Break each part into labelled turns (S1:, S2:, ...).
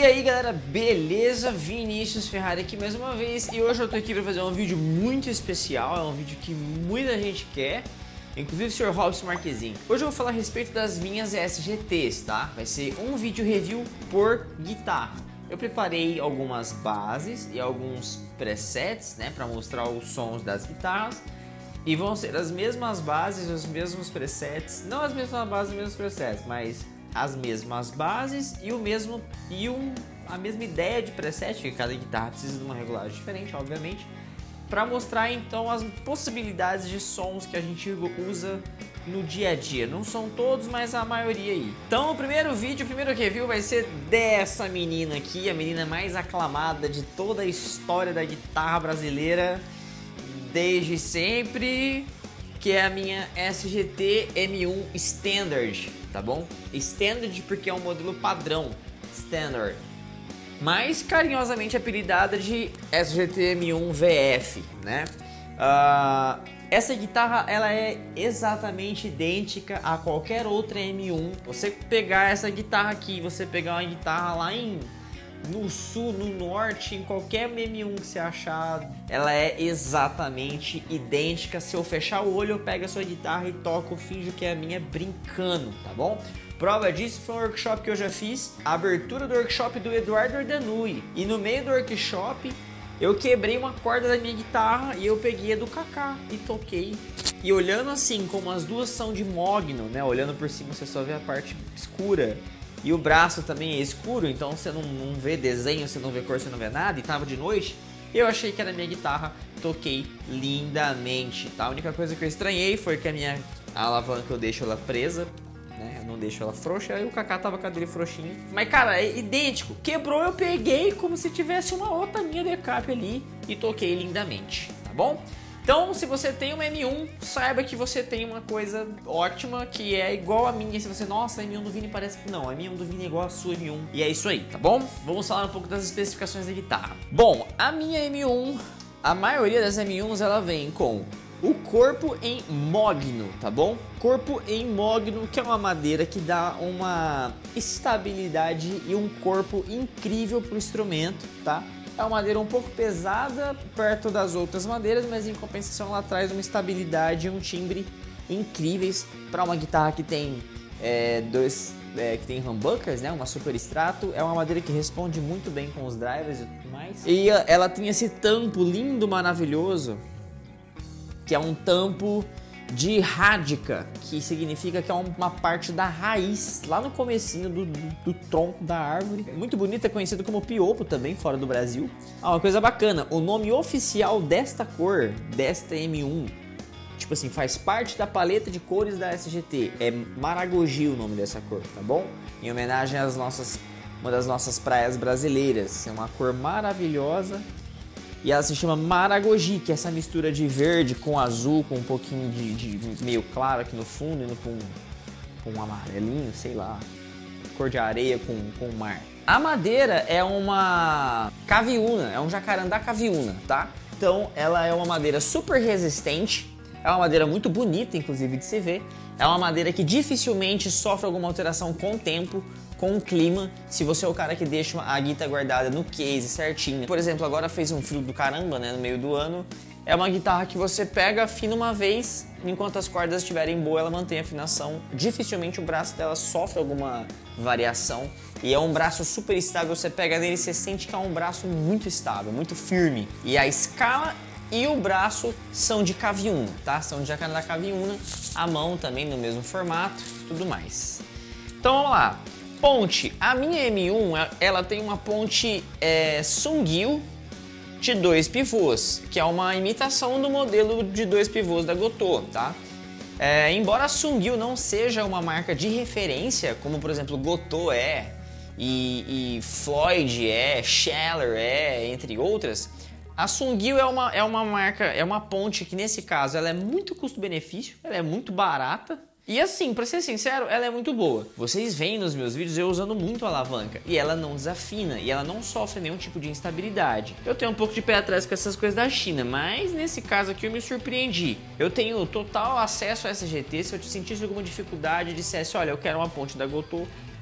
S1: aí galera, beleza? Vinícius Ferrari aqui mais uma vez e hoje eu tô aqui para fazer um vídeo muito especial, é um vídeo que muita gente quer, inclusive o Sr. Robson Marquezine. Hoje eu vou falar a respeito das minhas SGTs, tá? Vai ser um vídeo review por guitarra. Eu preparei algumas bases e alguns presets, né, para mostrar os sons das guitarras. E vão ser as mesmas bases, os mesmos presets, não as mesmas bases, os mesmos presets, mas as mesmas bases e a mesma ideia de preset, porque cada guitarra precisa de uma regulagem diferente, obviamente, para mostrar então as possibilidades de sons que a gente usa no dia a dia. Não são todos, mas a maioria aí. Então o primeiro review vai ser dessa menina aqui, a menina mais aclamada de toda a história da guitarra brasileira desde sempre, que é a minha SGT M1 Standard, tá bom? Standard porque é um modelo padrão, Standard, mais carinhosamente apelidada de SGT M1 VF, né? Essa guitarra ela é exatamente idêntica a qualquer outra M1. Você pegar essa guitarra aqui, você pegar uma guitarra lá no sul, no norte, em qualquer M1 que você achar, ela é exatamente idêntica. Se eu fechar o olho, eu pego a sua guitarra e toco, finjo que é a minha brincando, tá bom? Prova disso foi um workshop que eu já fiz, a abertura do workshop do Eduardo Ordanui. E no meio do workshop, eu quebrei uma corda da minha guitarra e eu peguei a do Kaká e toquei. E olhando assim, como as duas são de mogno, né? Olhando por cima você só vê a parte escura. E o braço também é escuro, então você não vê desenho, você não vê cor, você não vê nada. E tava de noite, eu achei que era minha guitarra, toquei lindamente, tá? A única coisa que eu estranhei foi que a alavanca eu deixo ela presa, né? Eu não deixo ela frouxa, aí o Kaká tava com a dele frouxinha. Mas cara, é idêntico, quebrou, eu peguei como se tivesse uma outra minha decap ali e toquei lindamente, tá bom? Então, se você tem uma M1, saiba que você tem uma coisa ótima que é igual a minha. Se você, nossa, a M1 do Vini parece que não, a M1 do Vini é igual a sua M1. E é isso aí, tá bom? Vamos falar um pouco das especificações da guitarra. Bom, a minha M1, a maioria das M1s, ela vem com o corpo em mogno, tá bom? Corpo em mogno, que é uma madeira que dá uma estabilidade e um corpo incrível pro instrumento, tá? É uma madeira um pouco pesada perto das outras madeiras, mas em compensação ela traz uma estabilidade e um timbre incríveis para uma guitarra que tem que tem humbuckers, né? Uma super extrato. É uma madeira que responde muito bem com os drivers e tudo mais. E ela tem esse tampo lindo, maravilhoso, que é um tampo de rádica, que significa que é uma parte da raiz, lá no comecinho do tronco da árvore. Muito bonita, é conhecido como piopo também, fora do Brasil. Uma coisa bacana, o nome oficial desta cor, desta M1, tipo assim, faz parte da paleta de cores da SGT, é Maragogi o nome dessa cor, tá bom? Em homenagem às uma das nossas praias brasileiras, é uma cor maravilhosa. E ela se chama Maragogi, que é essa mistura de verde com azul, com um pouquinho de meio claro aqui no fundo, indo com um amarelinho, sei lá, cor de areia com mar. A madeira é uma caviúna, é um jacarandá caviúna, tá? Então ela é uma madeira super resistente, é uma madeira muito bonita, inclusive, de se ver. É uma madeira que dificilmente sofre alguma alteração com o tempo, com o clima, se você é o cara que deixa a guitarra guardada no case certinho. Por exemplo, agora fez um frio do caramba, né, no meio do ano. É uma guitarra que você pega, afina uma vez, enquanto as cordas estiverem boas, ela mantém a afinação. Dificilmente o braço dela sofre alguma variação. E é um braço super estável, você pega nele e você sente que é um braço muito estável, muito firme. E a escala e o braço são de caviúna, tá? São de jacarandá caviúna. A mão também no mesmo formato, tudo mais. Então vamos lá. Ponte, a minha M1 ela tem uma ponte Sungil de 2 pivôs, que é uma imitação do modelo de 2 pivôs da Gotô, tá? Embora a Sungil não seja uma marca de referência, como por exemplo Gotô e Floyd Scheller entre outras, a Sungil é uma marca, é uma ponte que nesse caso ela é muito custo-benefício, ela é muito barata. E assim, pra ser sincero, ela é muito boa. Vocês veem nos meus vídeos eu usando muito a alavanca e ela não desafina e ela não sofre nenhum tipo de instabilidade. Eu tenho um pouco de pé atrás com essas coisas da China, mas nesse caso aqui eu me surpreendi. Eu tenho total acesso a SGT. Se eu sentisse alguma dificuldade e dissesse, olha, eu quero uma ponte da Gotô,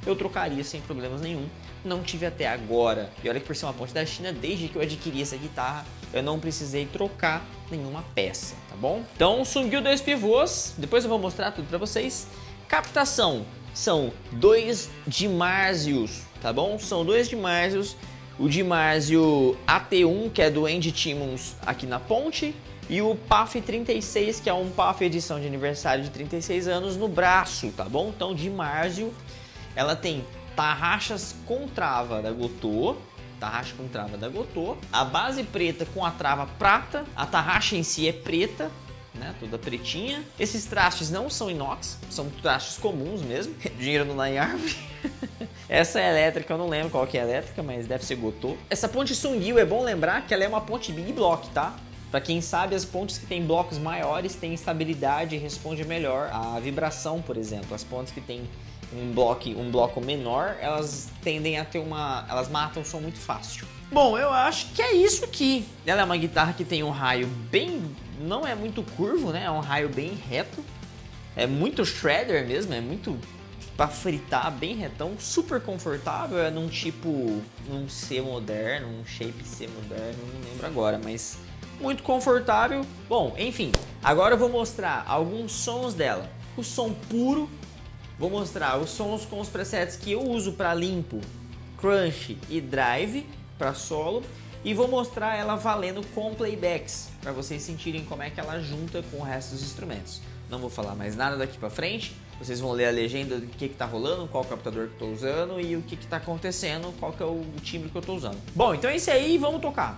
S1: eu trocaria sem problemas nenhum. Não tive até agora. E olha que por ser uma ponte da China, desde que eu adquiri essa guitarra, eu não precisei trocar nenhuma peça, tá bom? Então, Sungyu 2 pivôs, depois eu vou mostrar tudo pra vocês. Captação, são 2 Dimárzios, tá bom? São 2 Dimárzios. O Dimárzio AT1, que é do Andy Timmons aqui na ponte, e o PAF 36, que é um PAF edição de aniversário de 36 anos no braço, tá bom? Então, Dimárzio, ela tem tarraxas com trava da Gotô, tarraxa com trava da Gotô, a base preta com a trava prata, a tarraxa em si é preta, né, toda pretinha. Esses trastes não são inox, são trastes comuns mesmo, dinheiro não dá em árvore. Essa é elétrica, eu não lembro qual que é a elétrica, mas deve ser Gotô. Essa ponte Sungyu, é bom lembrar que ela é uma ponte Big Block, tá? Pra quem sabe, as pontes que tem blocos maiores têm estabilidade e responde melhor à vibração, por exemplo. As pontes que tem um bloco menor, elas tendem a ter elas matam o som muito fácil. Bom, eu acho que é isso aqui. Ela é uma guitarra que tem um raio não é muito curvo, né? É um raio bem reto. É muito shredder mesmo, é muito pra fritar, bem retão, super confortável. É num C moderno, um shape C moderno, não lembro agora, mas muito confortável. Bom, enfim, agora eu vou mostrar alguns sons dela. O som puro. Vou mostrar os sons com os presets que eu uso para limpo, crunch e drive para solo, e vou mostrar ela valendo com playbacks para vocês sentirem como é que ela junta com o resto dos instrumentos. Não vou falar mais nada daqui para frente, vocês vão ler a legenda do que tá rolando, qual captador que eu tô usando e o que tá acontecendo, qual que é o timbre que eu tô usando. Bom, então é isso aí, vamos tocar.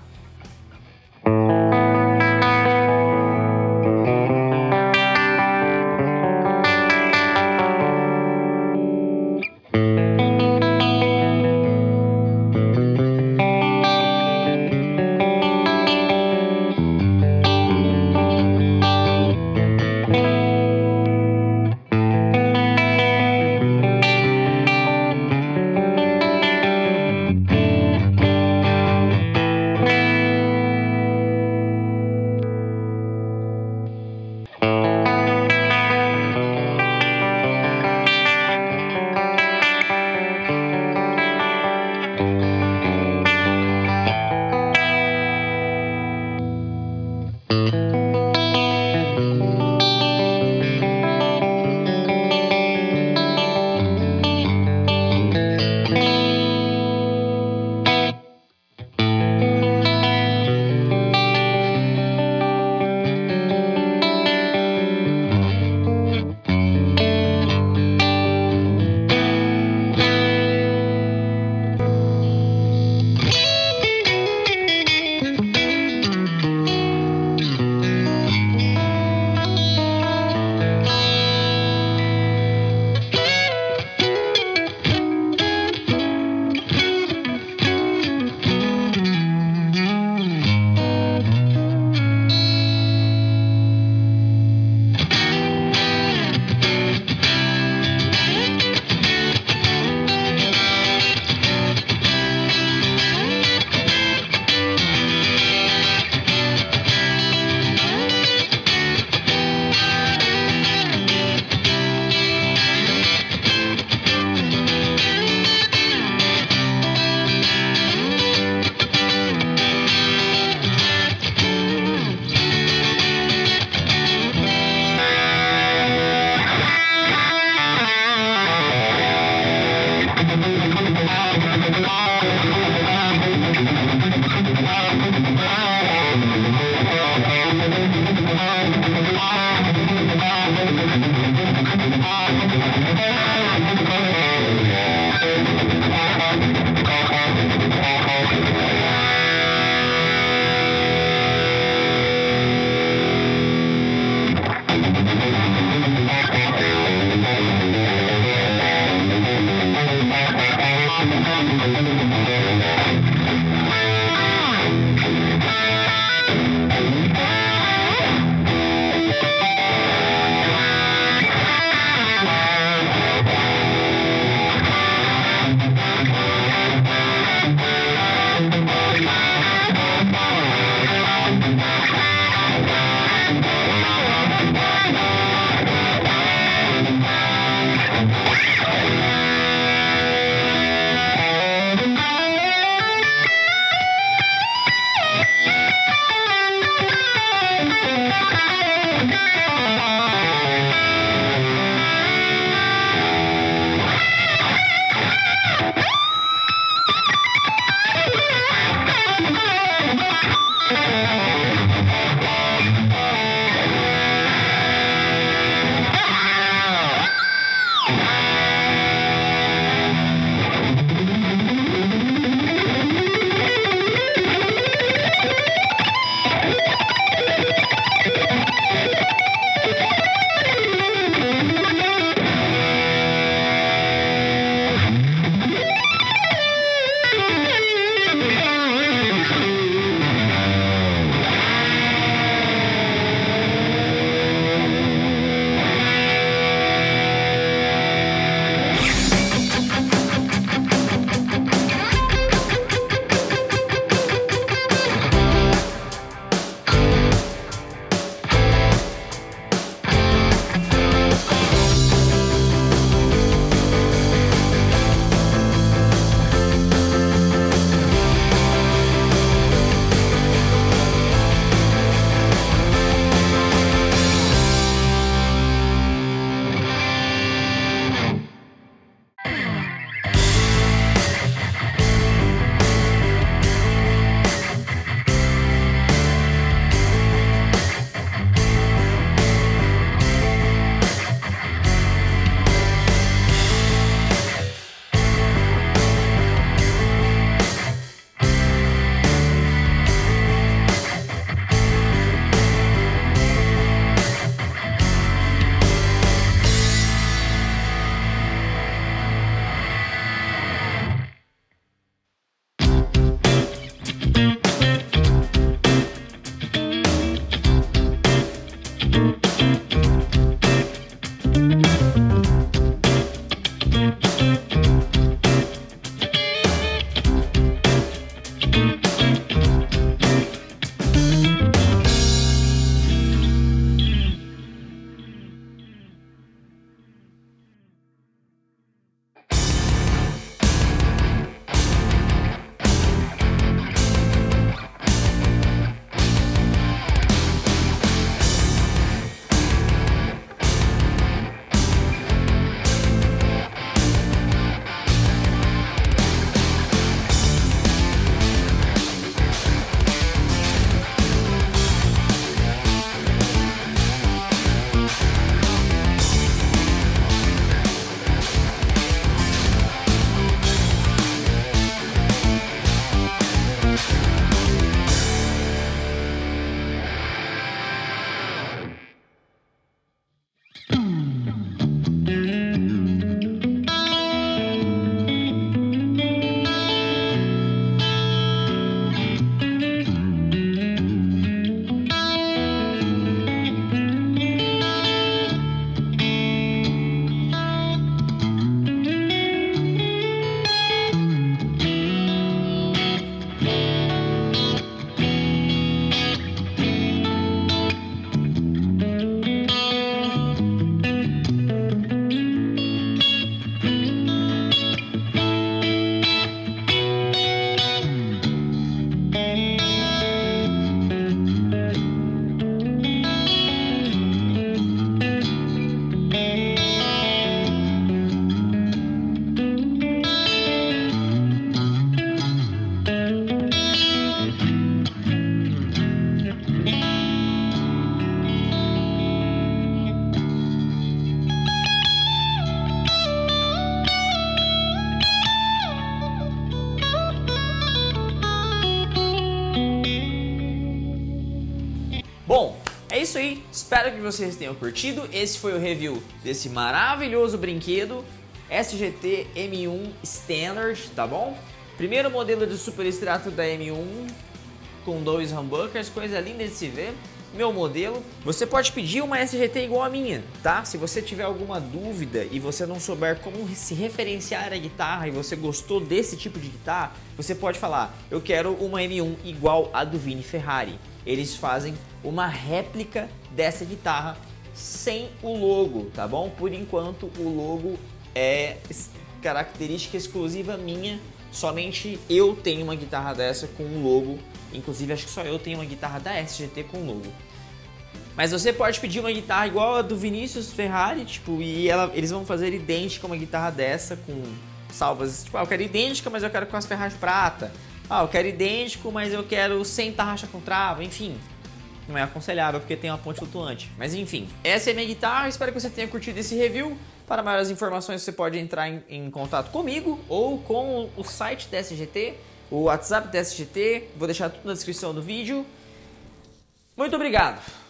S1: isso aí, espero que vocês tenham curtido. Esse foi o review desse maravilhoso brinquedo SGT M1 Standard, tá bom? Primeiro modelo de super extrato da M1 com 2 humbuckers, coisa linda de se ver. Meu modelo. Você pode pedir uma SGT igual a minha, tá? Se você tiver alguma dúvida e você não souber como se referenciar a guitarra e você gostou desse tipo de guitarra, você pode falar, eu quero uma M1 igual a do Vini Ferrari. Eles fazem uma réplica dessa guitarra sem o logo, tá bom? Por enquanto o logo é característica exclusiva minha, somente eu tenho uma guitarra dessa com o logo. Inclusive, acho que só eu tenho uma guitarra da SGT com logo. Mas você pode pedir uma guitarra igual a do Vinícius Ferrari, tipo, e eles vão fazer idêntica uma guitarra dessa, com salvas, tipo, eu quero idêntica, mas eu quero com as ferragens prata. Eu quero idêntico, mas eu quero sem tarraxa com trava, enfim. Não é aconselhável porque tem uma ponte flutuante. Mas enfim, essa é a minha guitarra, espero que você tenha curtido esse review. Para maiores informações você pode entrar em contato comigo ou com o site da SGT, o WhatsApp da SGT, vou deixar tudo na descrição do vídeo. Muito obrigado!